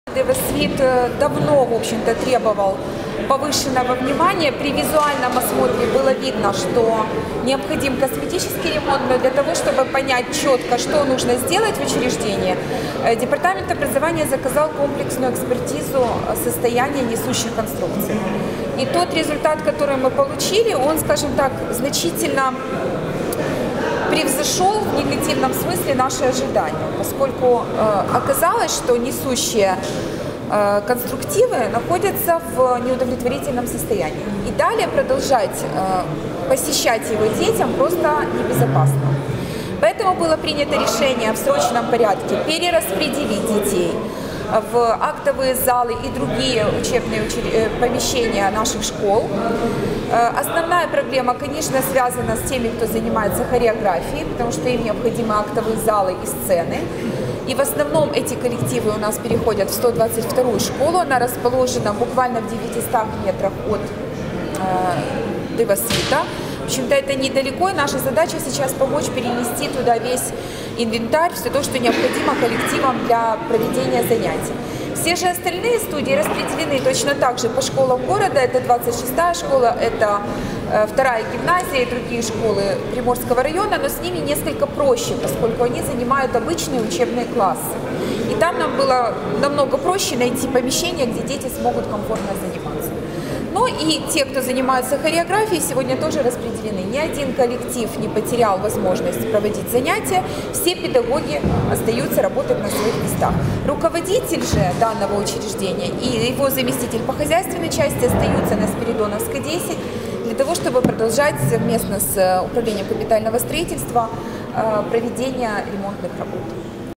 Девосвит давно, в общем-то, требовал повышенного внимания. При визуальном осмотре было видно, что необходим косметический ремонт, но для того, чтобы понять четко, что нужно сделать в учреждении, Департамент образования заказал комплексную экспертизу состояния несущих конструкций. И тот результат, который мы получили, он, скажем так, значительно превзошел в негативном смысле наши ожидания, поскольку оказалось, что несущие конструктивы находятся в неудовлетворительном состоянии. И далее продолжать посещать его детям просто небезопасно. Поэтому было принято решение в срочном порядке перераспределить детей в актовые залы и другие учебные помещения наших школ. Основная проблема, конечно, связана с теми, кто занимается хореографией, потому что им необходимы актовые залы и сцены. И в основном эти коллективы у нас переходят в 122-ю школу. Она расположена буквально в 900 метрах от Девосвита. В общем-то, это недалеко, и наша задача сейчас помочь перенести туда весь инвентарь, все то, что необходимо коллективам для проведения занятий. Все же остальные студии распределены точно так же по школам города. Это 26-я школа, это 2-я гимназия и другие школы Приморского района, но с ними несколько проще, поскольку они занимают обычные учебные классы. И там нам было намного проще найти помещение, где дети смогут комфортно заниматься. Ну и те, кто занимается хореографией, сегодня тоже распределены. Ни один коллектив не потерял возможность проводить занятия, все педагоги остаются работать на своих местах. Руководитель же данного учреждения и его заместитель по хозяйственной части остаются на Спиридоновской 10 для того, чтобы продолжать совместно с Управлением капитального строительства проведение ремонтных работ.